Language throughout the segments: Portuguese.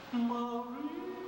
Maria.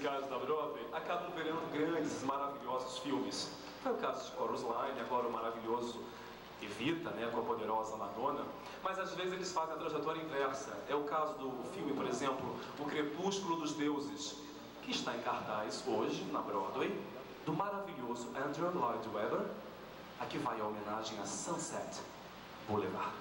musicais da Broadway acabam virando grandes, maravilhosos filmes. Foi o caso de Chorus Line, agora o maravilhoso Evita, né, com a poderosa Madonna, mas às vezes eles fazem a trajetória inversa. É o caso do filme, por exemplo, O Crepúsculo dos Deuses, que está em cartaz hoje na Broadway, do maravilhoso Andrew Lloyd Webber. Aqui vai a homenagem a Sunset Boulevard.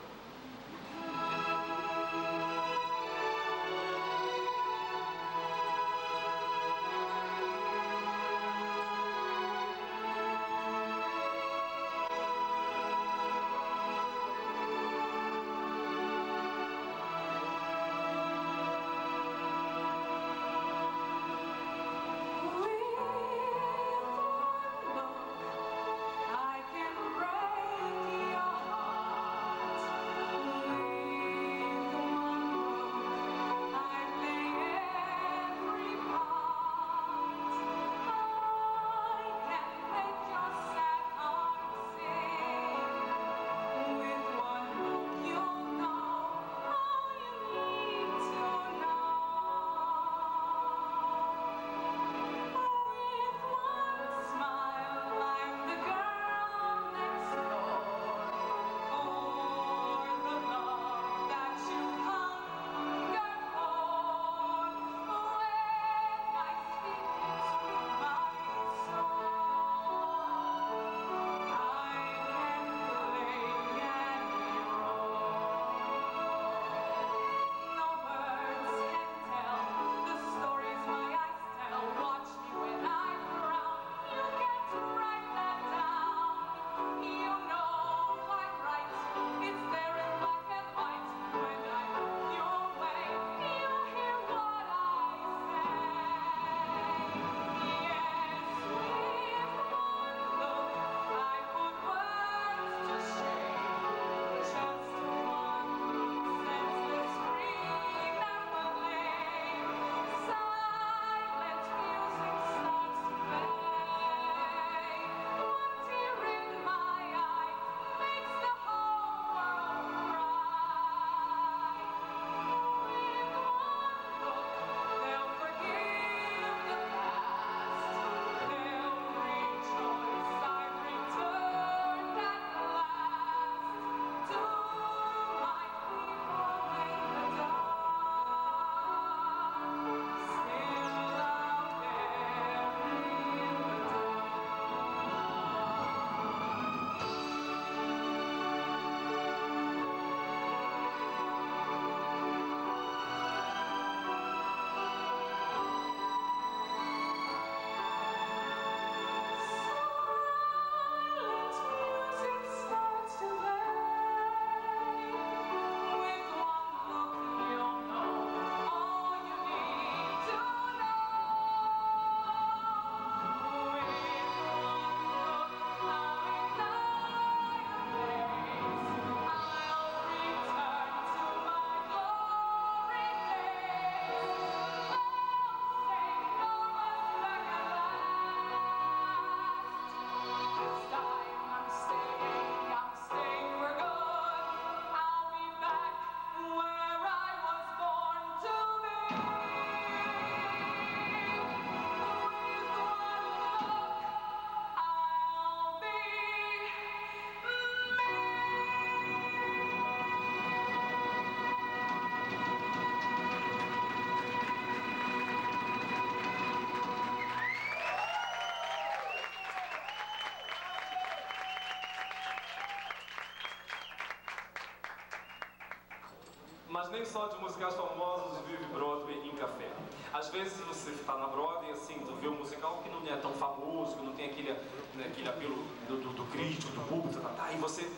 Mas nem só de musicais famosos vive Broadway em café. Às vezes você está na Broadway, assim, tu vê um musical que não é tão famoso, que não tem aquele apelo do crítico, do público, e você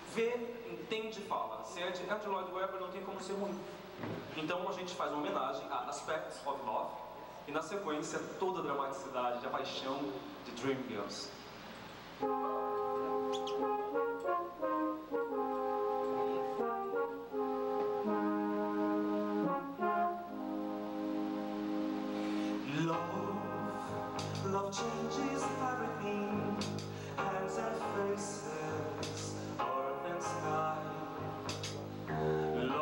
vê, entende e fala. Se é de Andrew Lloyd Webber, não tem como ser ruim. Então a gente faz uma homenagem a Aspects of Love e na sequência toda a dramaticidade, a paixão de Dreamgirls. Love changes everything, hands and faces, earth and sky.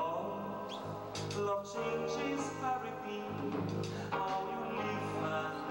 Love changes everything, how you live and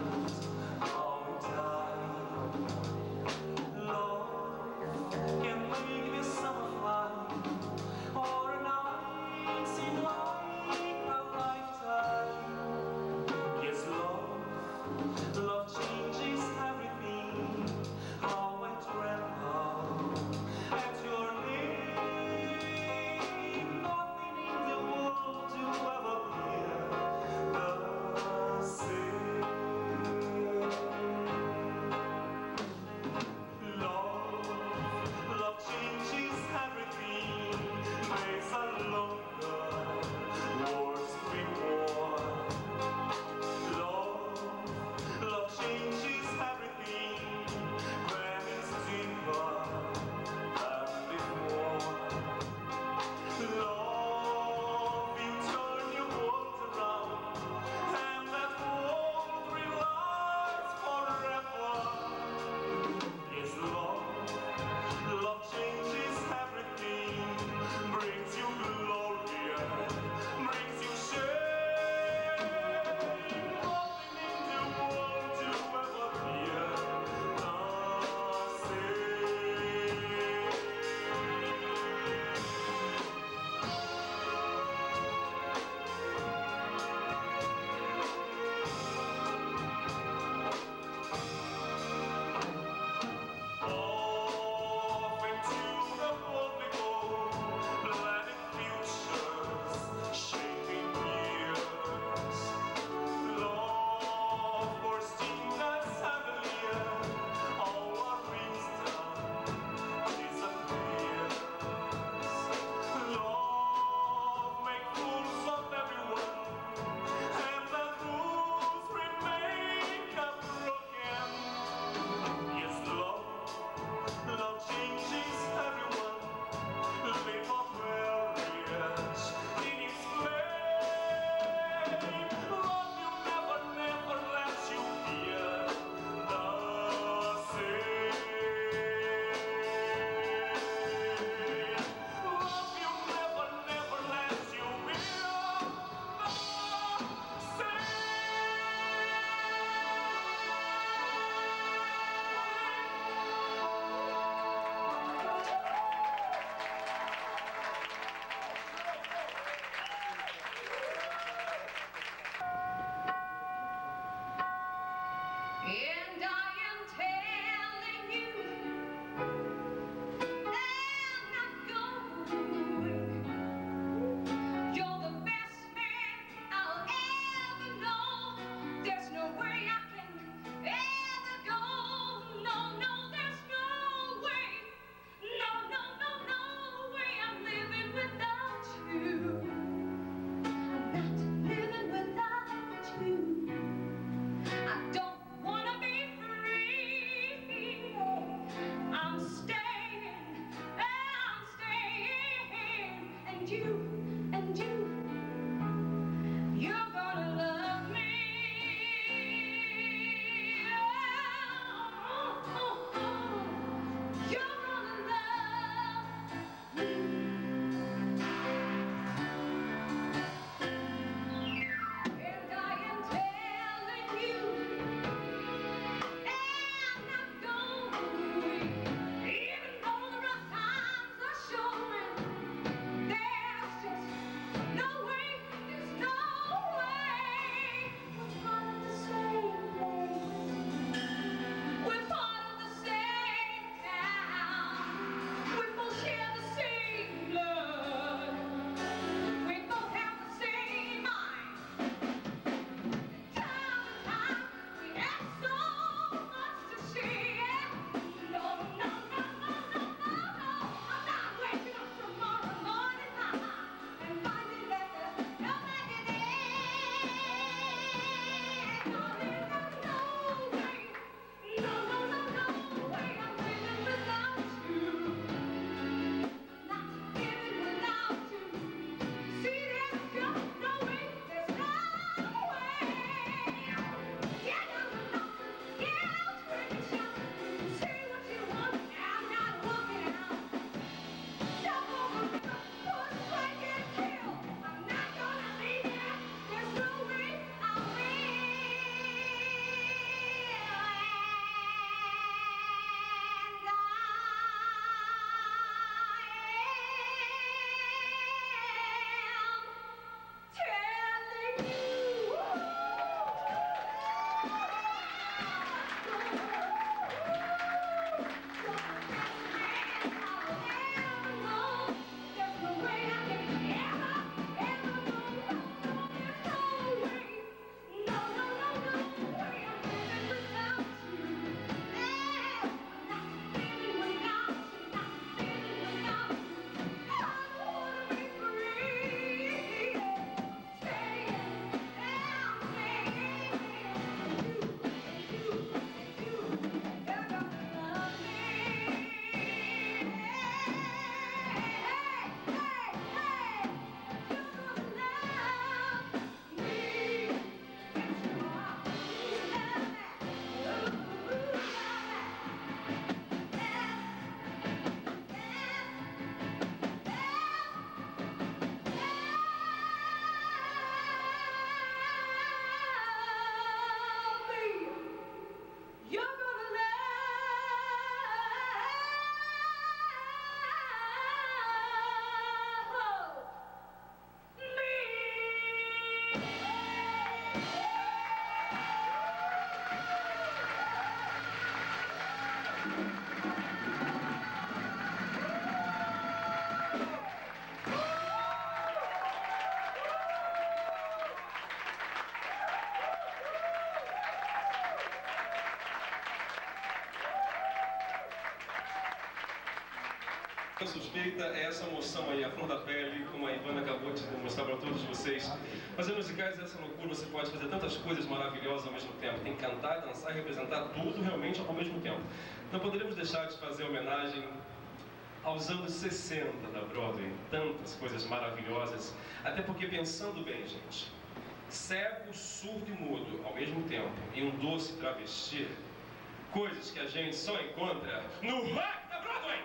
A suspeita é essa emoção aí, a flor da pele, como a Ivana acabou de mostrar para todos vocês. Fazer musicais é essa loucura, você pode fazer tantas coisas maravilhosas ao mesmo tempo. Tem que cantar, dançar e representar tudo realmente ao mesmo tempo. Não poderíamos deixar de fazer homenagem aos anos 60 da Broadway. Tantas coisas maravilhosas. Até porque, pensando bem, gente, cego, surdo e mudo ao mesmo tempo e um doce travesti, coisas que a gente só encontra no rock da Broadway!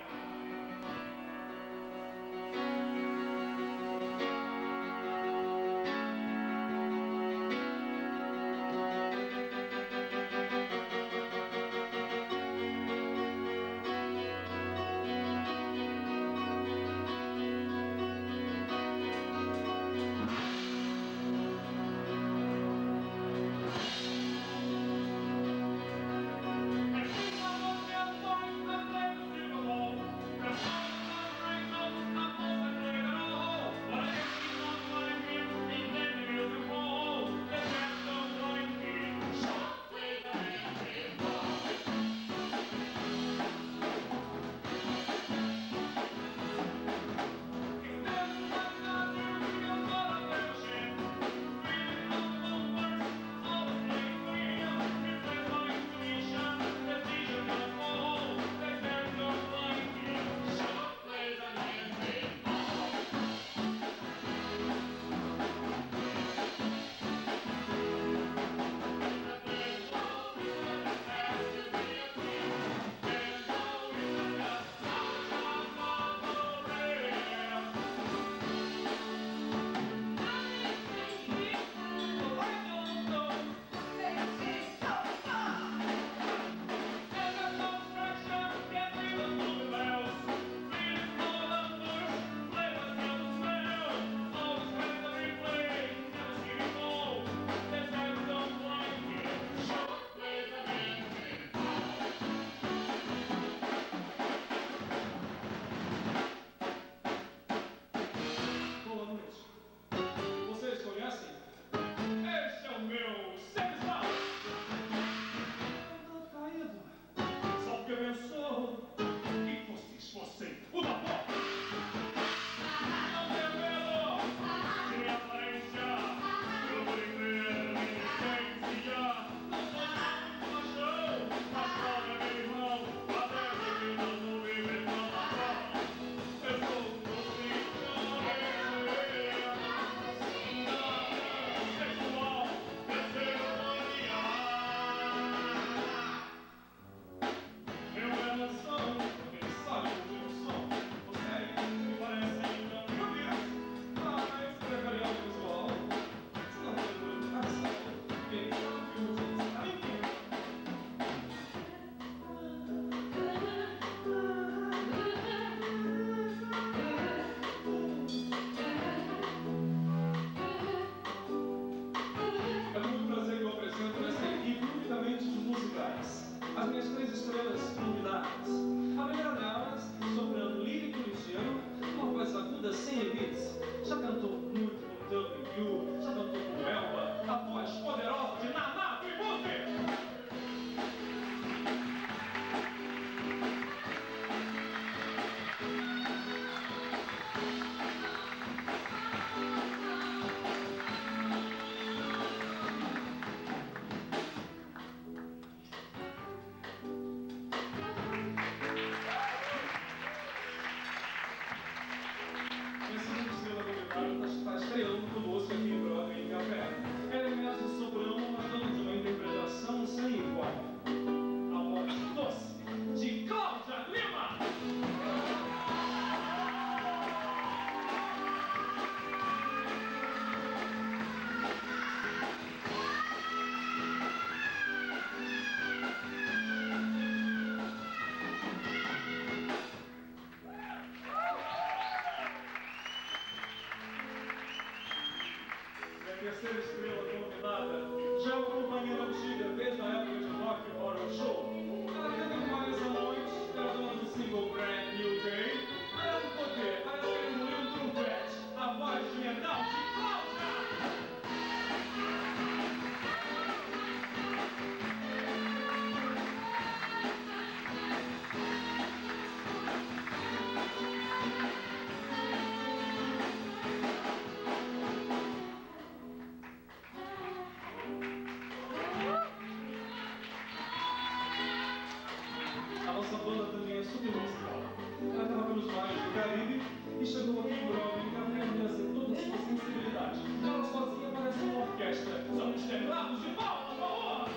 nossa banda também é super musical. Ela estava pelos mares do Caribe e chegou aqui em Broadway e apresentou toda a sua sensibilidade. Ela sozinha parece uma orquestra. Somos terminados de palmas, por favor!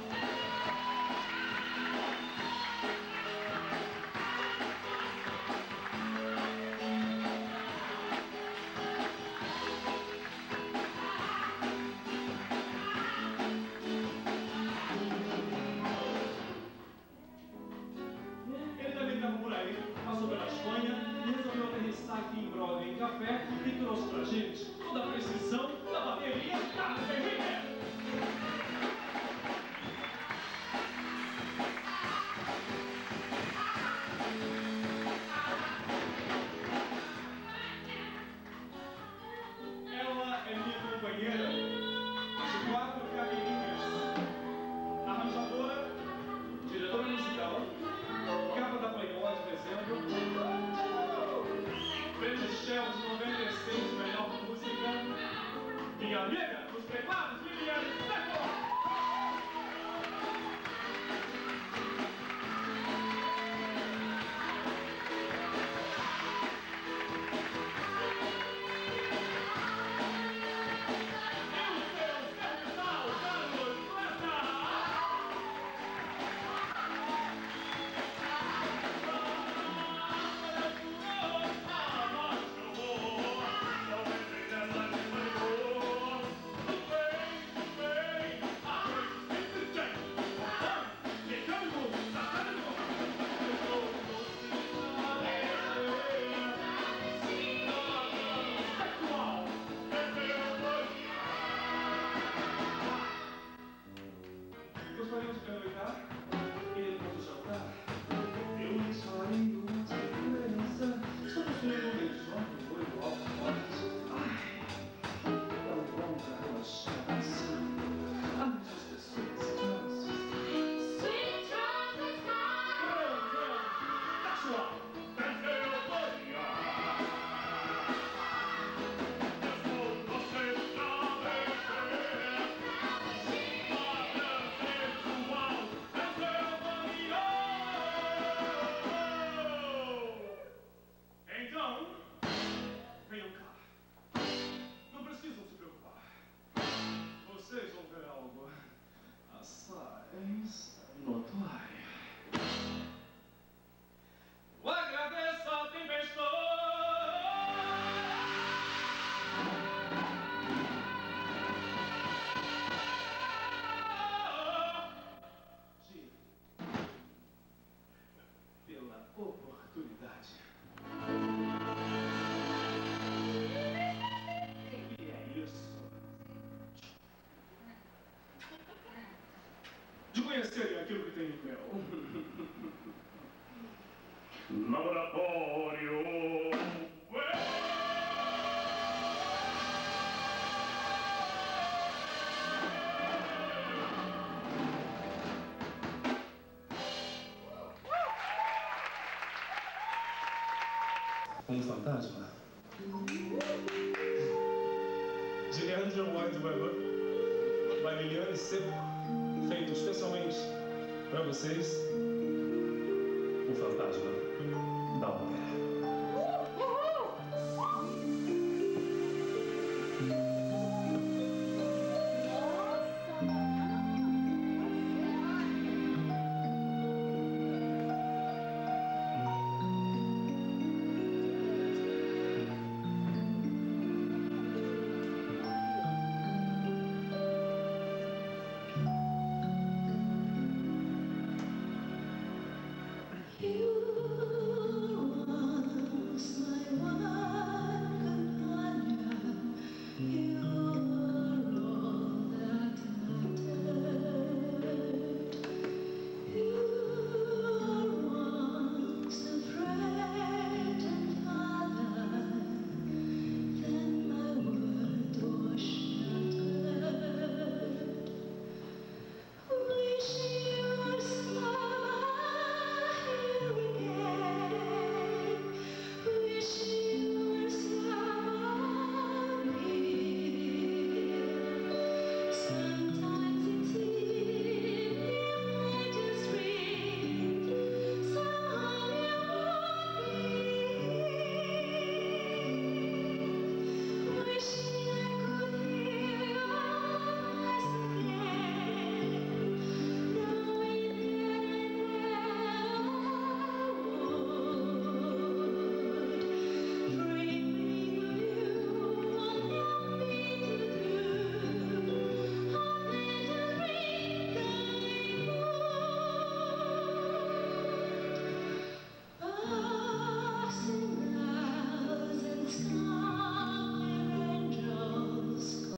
Ele também estava por aí, passou pela Espanha e resolveu aterrissar aqui em Broadway em Café e trouxe pra gente toda a precisão da bateria da Henrique. Ela é minha companheira de 4 camininhas, arranjadora, diretora musical, capa da Playboy de dezembro, prêmio Shell de 96 de melhor música, minha amiga dos teclados, Liliane Seco! Gostaria de perguntar, e depois do jantar, eu lhe farei uma surpresa. Estou construindo um beijão com o olho alto forte. Ai, tão bom pra relaxar, dançar. Ai, just the sweet transvestite. Sexual. Então, venham cá. Não precisam se preocupar. Vocês vão ver algo assaz notório. Agradeço a tempestade. Pela oportunidade. E é isso. De conhecerem aquilo que tem no mel. Laboratório. Um fantasma. De Andrew Lloyd Webber, by Liliane Seco, feito especialmente para vocês, o fantasma da ópera. You